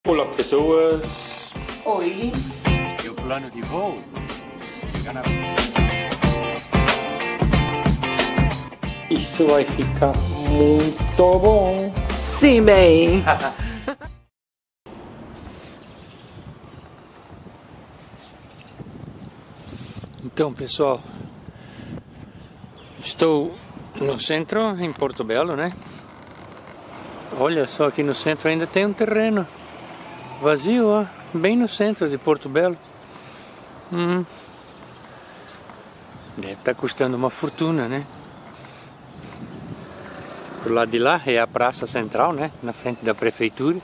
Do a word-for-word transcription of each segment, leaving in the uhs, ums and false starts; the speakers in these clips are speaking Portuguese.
Olá, pessoas. Oi. E o plano de voo? Na... Isso vai ficar muito bom. Sim, bem. Então, pessoal, estou no centro, em Porto Belo, né? Olha só, aqui no centro ainda tem um terreno vazio, ó, bem no centro de Porto Belo. Hum. Deve estar custando uma fortuna, né? Do lado de lá é a praça central, né? Na frente da prefeitura.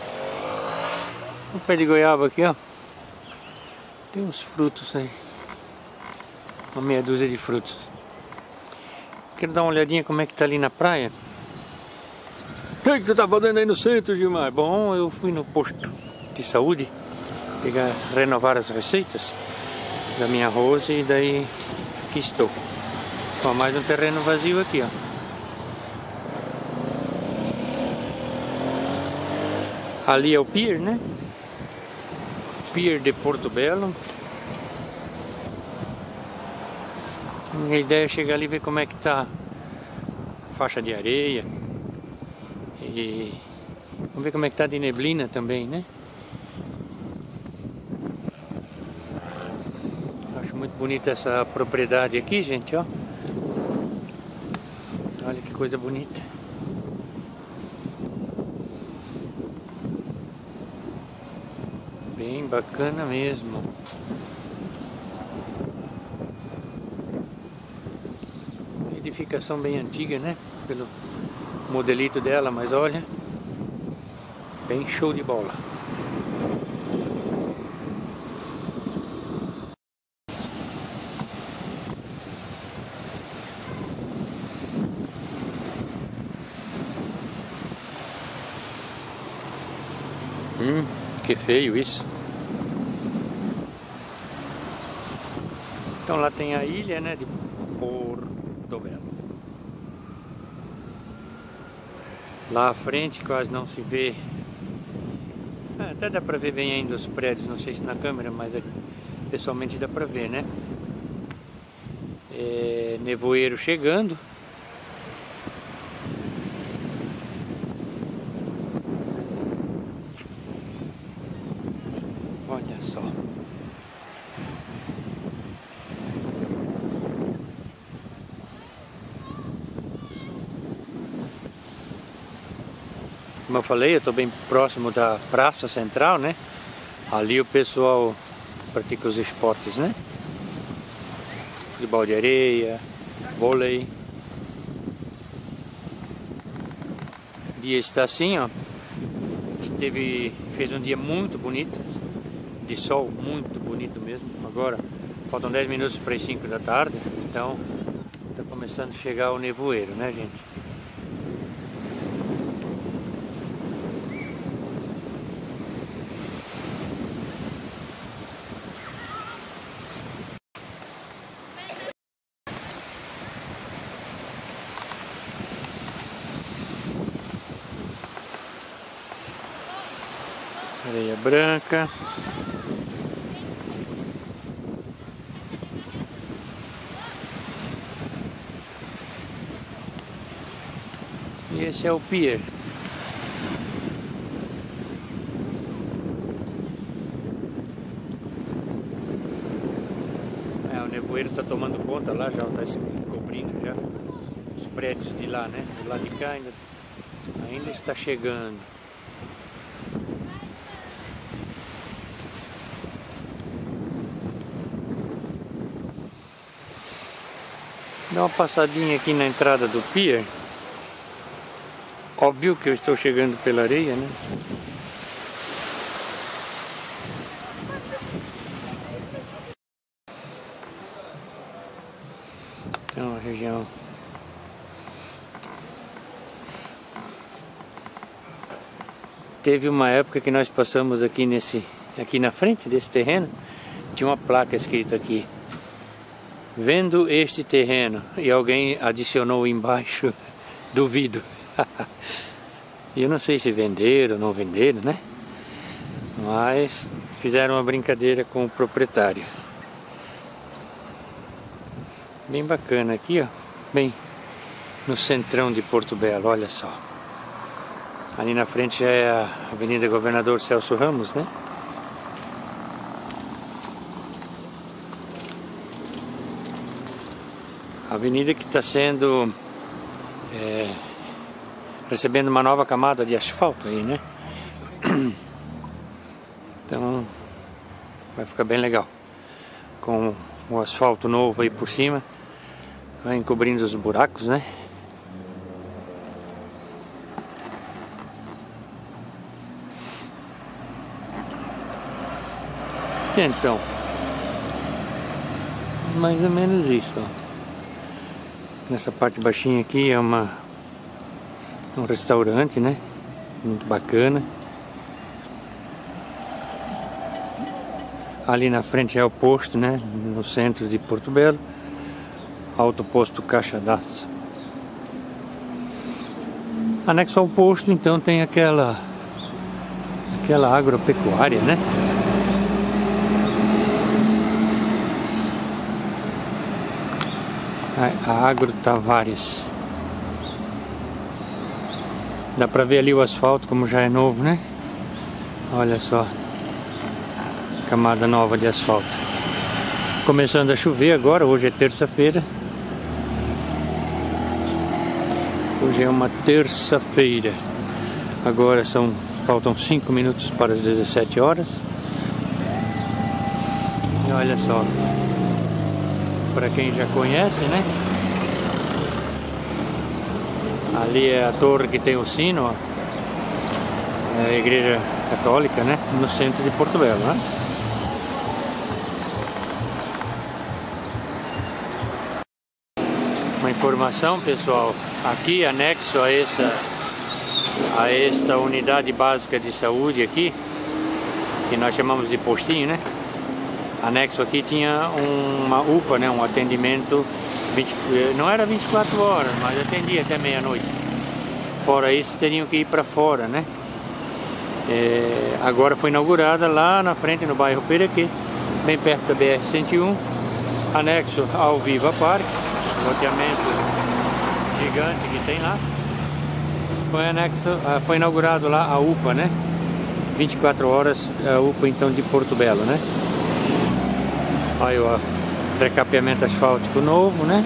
Um pé de goiaba aqui, ó. Tem uns frutos aí. Uma meia dúzia de frutos. Quero dar uma olhadinha como é que tá ali na praia. O que é que tu tá fazendo aí no centro, Gilmar? Bom, eu fui no posto de saúde pegar, renovar as receitas da minha Rose e daí aqui estou. Com mais um terreno vazio aqui, ó. Ali é o pier, né? Pier de Porto Belo. Minha ideia é chegar ali e ver como é que tá a faixa de areia. E vamos ver como é que tá de neblina também, né? Acho muito bonita essa propriedade aqui, gente, ó. Olha que coisa bonita. Bem bacana mesmo. Edificação bem antiga, né? Pelo modelito dela, mas olha, bem show de bola. Hum, que feio isso. Então lá tem a ilha, né, de Porto Belo. Lá à frente quase não se vê. Ah, até dá pra ver bem ainda os prédios, não sei se na câmera, mas aqui, pessoalmente dá pra ver, né? É, nevoeiro chegando. Olha só. Como eu falei, eu estou bem próximo da praça central, né? Ali o pessoal pratica os esportes, né? Futebol de areia, vôlei. O dia está assim, ó. Teve, fez um dia muito bonito, de sol muito bonito mesmo. Agora faltam dez minutos para as cinco da tarde, então está começando a chegar o nevoeiro, né, gente? Areia branca. E esse é o pier. É, o nevoeiro está tomando conta lá, já está se cobrindo já os prédios de lá, né? Do lado de cá ainda, ainda está chegando. Dá uma passadinha aqui na entrada do pier. Óbvio que eu estou chegando pela areia, né? Então, uma região teve uma época que nós passamos aqui nesse, aqui na frente desse terreno, tinha uma placa escrita aqui: vendo este terreno, e alguém adicionou embaixo: duvido. E eu não sei se venderam ou não venderam, né? Mas fizeram uma brincadeira com o proprietário. Bem bacana aqui, ó. Bem no centrão de Porto Belo, olha só. Ali na frente já é a Avenida Governador Celso Ramos, né? A avenida que está sendo é, recebendo uma nova camada de asfalto aí, né? Então vai ficar bem legal. Com o asfalto novo aí por cima, vai encobrindo os buracos, né? Então, mais ou menos isso, ó. Nessa parte baixinha aqui é uma um restaurante, né? Muito bacana. Ali na frente é o posto, né? No centro de Porto Belo. Alto posto Caixa d'Água. Anexo ao posto, então, tem aquela aquela agropecuária, né? A Agro Tavares. Dá pra ver ali o asfalto como já é novo, né? Olha só. Camada nova de asfalto. Começando a chover agora, hoje é terça-feira. Hoje é uma terça-feira. Agora são faltam cinco minutos para as dezessete horas. E olha só. Para quem já conhece, né? Ali é a torre que tem o sino, ó. É a igreja católica, né? No centro de Porto Belo, né? Uma informação, pessoal, aqui anexo a essa a esta unidade básica de saúde aqui, que nós chamamos de postinho, né? Anexo aqui tinha uma U P A, né, um atendimento, vinte, não era vinte e quatro horas, mas atendia até meia-noite. Fora isso, teriam que ir para fora, né? É, agora foi inaugurada lá na frente, no bairro Perequê, bem perto da B R cento e um, anexo ao Viva Parque, loteamento gigante que tem lá. Foi, anexo, foi inaugurado lá a U P A, né? vinte e quatro horas, a U P A então de Porto Belo, né? Aí o recapeamento asfáltico novo, né?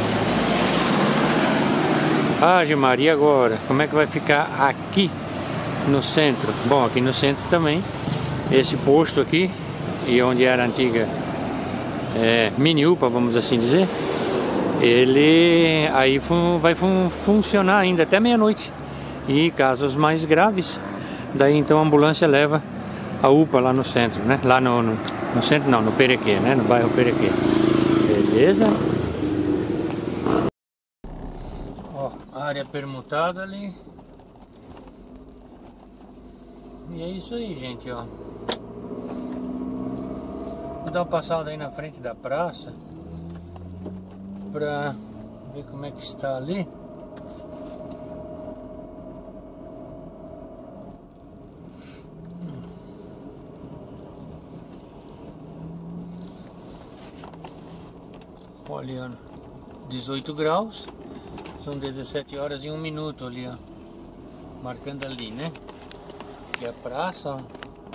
Ah, Gilmaria, agora, como é que vai ficar aqui no centro? Bom, aqui no centro também, esse posto aqui, e onde era a antiga é, mini U P A, vamos assim dizer, ele aí fun, vai fun, funcionar ainda até meia-noite. E casos mais graves, daí então a ambulância leva a U P A lá no centro, né? Lá no, no, no centro não, no Perequê, né? No bairro Perequê. Beleza? Ó, área permutada ali. E é isso aí, gente, ó. Vou dar uma passada aí na frente da praça pra ver como é que está ali. Olha, dezoito graus, são dezessete horas e um minuto ali, ó, marcando ali, né? Aqui é a praça, ó.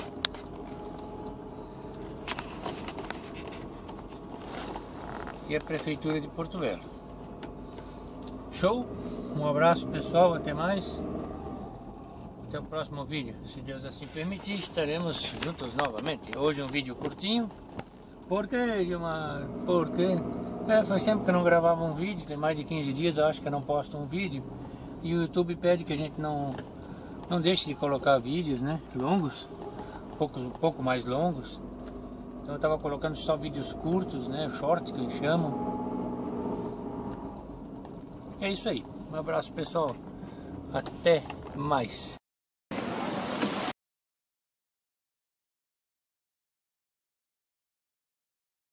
E a Prefeitura de Porto Belo. Show? Um abraço, pessoal, até mais. Até o próximo vídeo, se Deus assim permitir, estaremos juntos novamente. Hoje um vídeo curtinho. Por quê, Gilmar? Por quê? É, faz tempo que eu não gravava um vídeo, tem mais de quinze dias eu acho que eu não posto um vídeo. E o YouTube pede que a gente não, não deixe de colocar vídeos, né, longos, poucos, um pouco mais longos. Então eu estava colocando só vídeos curtos, né, shorts que eu chamo. É isso aí, um abraço, pessoal, até mais.